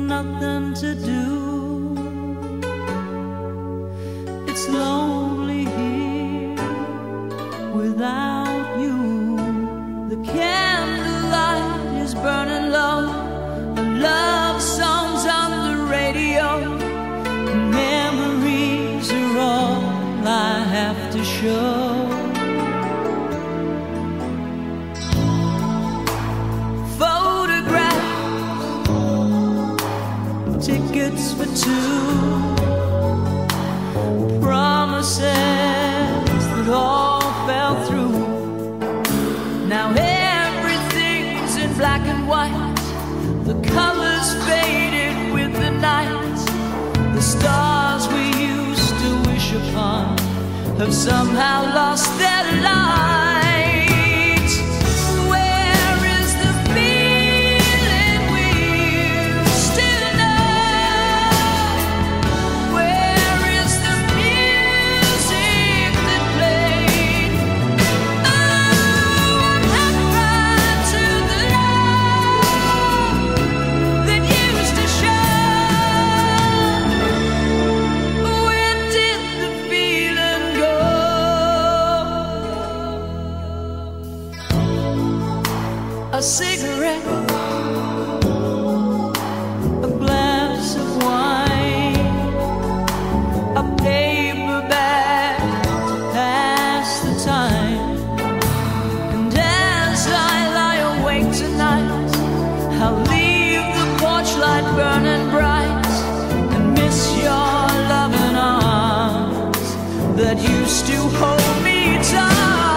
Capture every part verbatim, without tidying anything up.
nothing to do. It's lonely here without you. The candlelight is burning low, and love songs on the radio. Memories are all I have to show. Tickets for two, promises that all fell through. Now everything's in black and white, the colors faded with the night. The stars we used to wish upon have somehow lost their light. A cigarette, a glass of wine, a paper bag to pass the time. And as I lie awake tonight, I'll leave the porch light burning bright and miss your loving arms that used to hold me tight.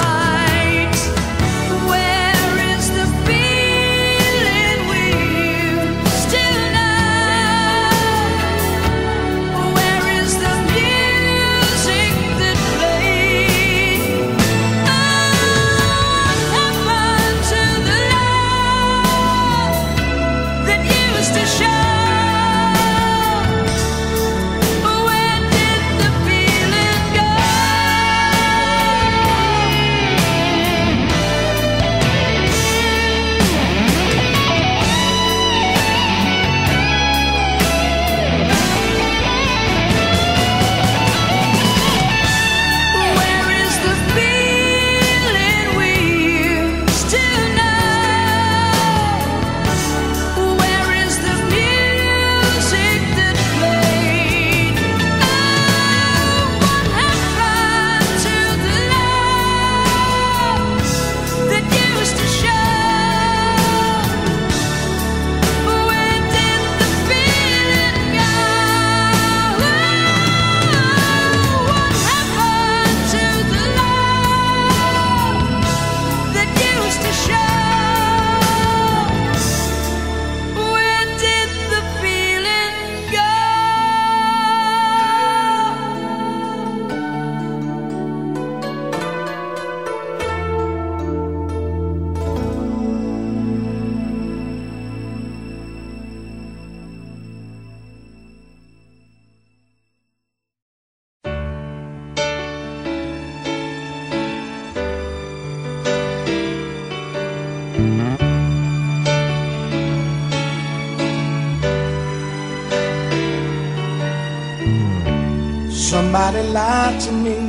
Somebody lied to me,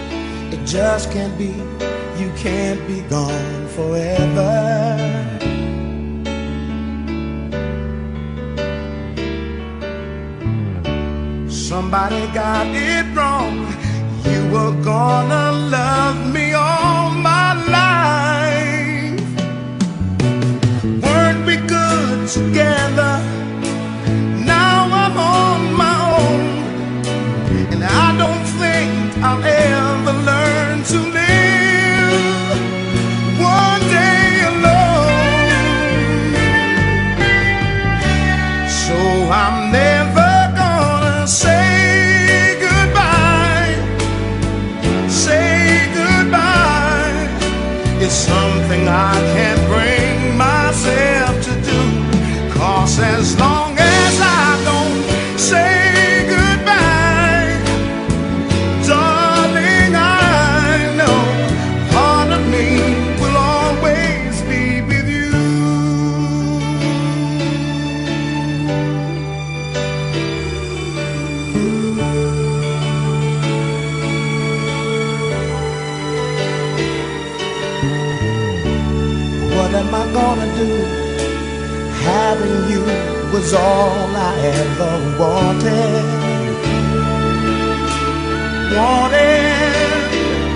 it just can't be. You can't be gone forever. Somebody got it wrong. You were gonna love me all my life. Weren't we good together? Now I'm on my own, and I don't think I'll ever learn to live one day alone. So I'm never gonna say goodbye, say goodbye. It's something I can't bring myself to do, 'cause as long as I don't say do. Having you was all I ever wanted. Wanted.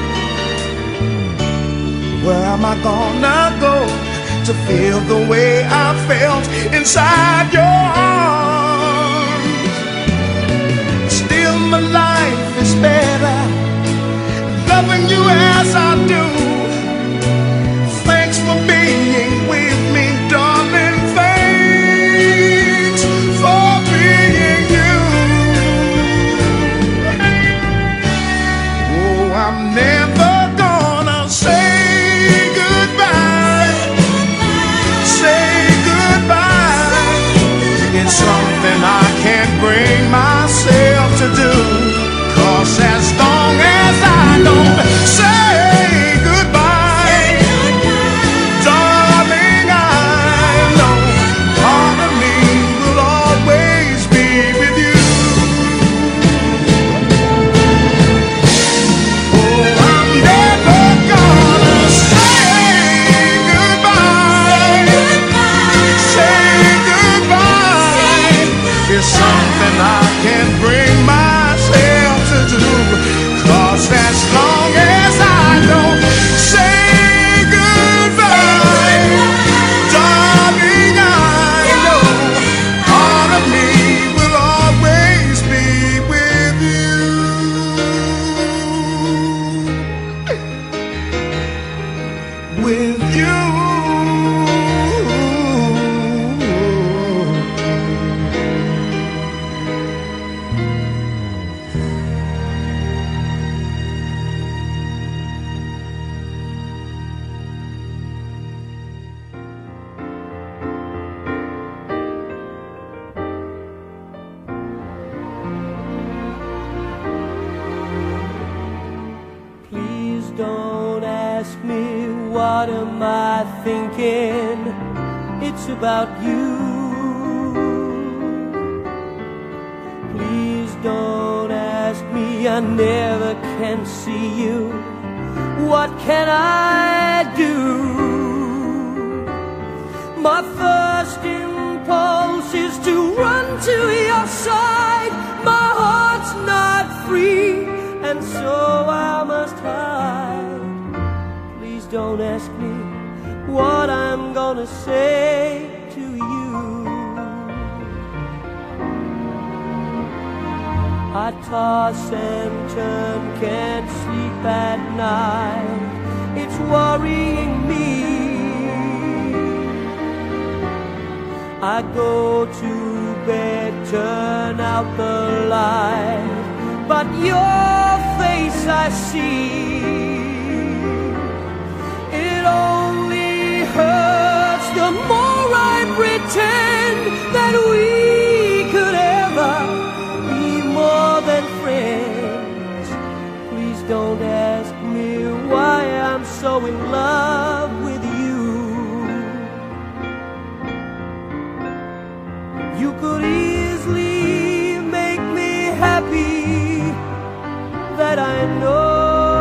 Where am I gonna go to feel the way I felt inside your arms? Still my life is better loving you as I do. Thanks for being with me, darling. Thanks for being you. Oh, I'm never gonna say goodbye. Say goodbye. It's something I can't bring myself to do. 'Cause as long as I don't say goodbye, darling, I know part of me will always be with you. Oh, I'm never gonna say goodbye. Say goodbye. It's something I can't bring myself to do. 'Cause as long as I don't say goodbye, darling, I know part of me will always be with you. With you. Please don't ask me what am I thinking. It's about you. Please don't ask me, I never can see you. What can I do? My first impulse is to run to your side. My heart's not free, and so I must hide. Please don't ask me what I'm gonna say to you. I toss and turn, can't sleep at night. It's worrying me. I go to bed, turn out the light, but your face I see. It only hurts the more I pretend that we could ever be more than friends. Please don't ask me why I'm so in love with you. You could easily make me happy, that I know,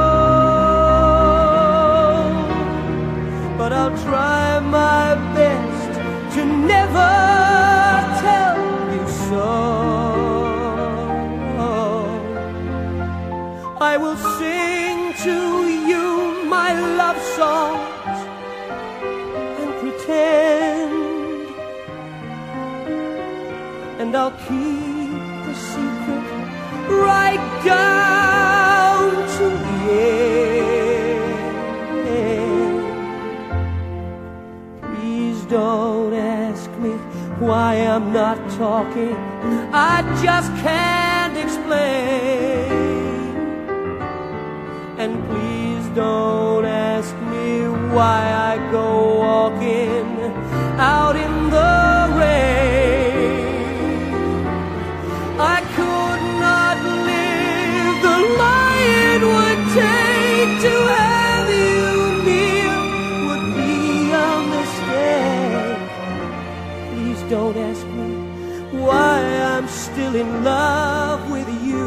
but I'll try my best to never tell you so. I will sing to you my love songs and pretend, and I'll keep the secret right down to the end. Please don't ask me why I'm not talking. I just can't explain. And please don't ask me why I go walking out in the rain. I could not live the life it would take to have you near, would be a mistake. Please don't ask me why I'm still in love with you.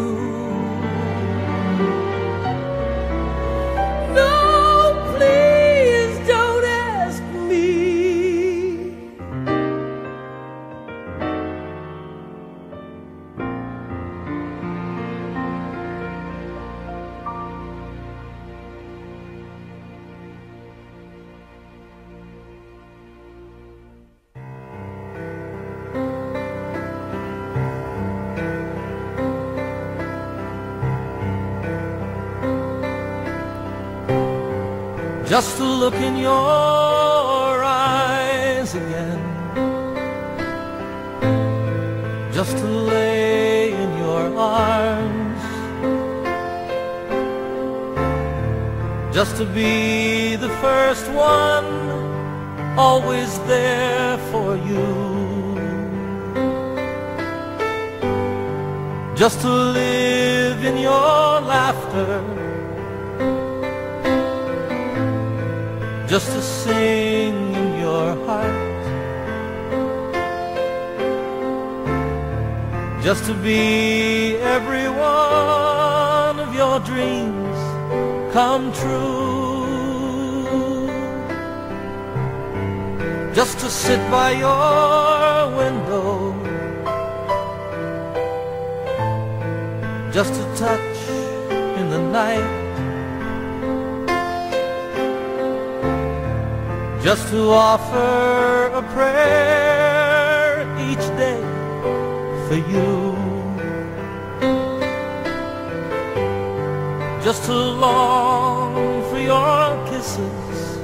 No, please don't ask me. just to look in your eyes again, just to lay in your arms, just to be the first one, always there for you, just to live in your laughter, just to sing in your heart, just to be every one of your dreams come true, just to sit by your window, just to touch in the night, just to offer a prayer each day for you, just to long for your kisses,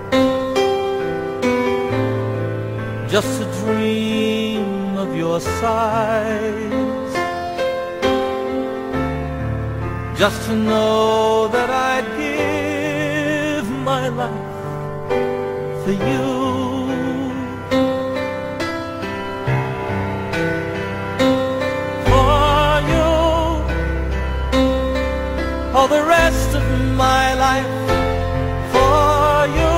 just to dream of your sighs, just to know that I'd give my life for you. For you, all the rest of my life. For you,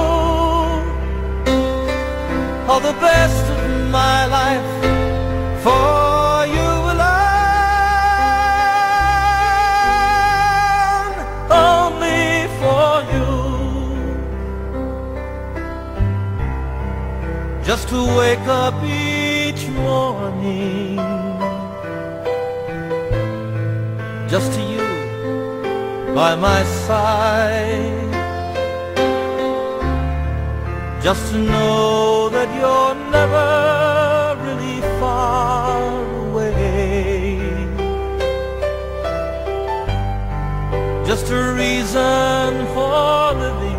all the best of my life. For you alone, only for you. Just to wake up each morning, just to you by my side, just to know that you're never really far away, just a reason for living,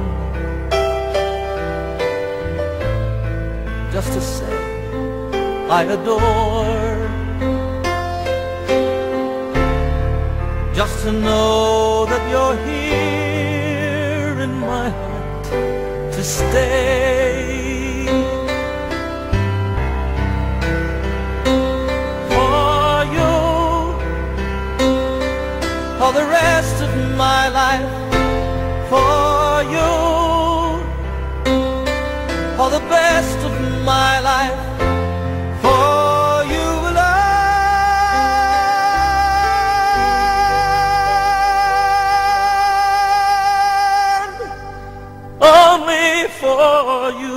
just to say I adore, just to know that you're here in my heart to stay. For you, all the rest of my life. For you, all the best of my life. For you alone, only for you.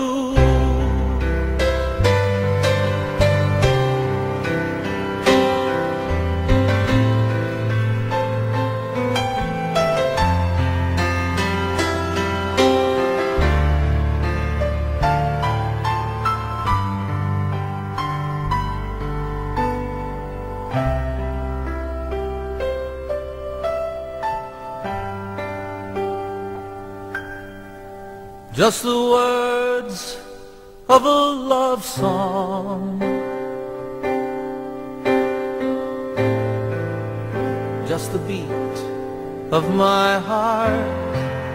Just the words of a love song, just the beat of my heart,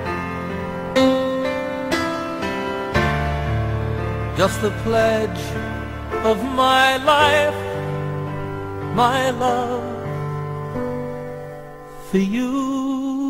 just the pledge of my life, my love for you.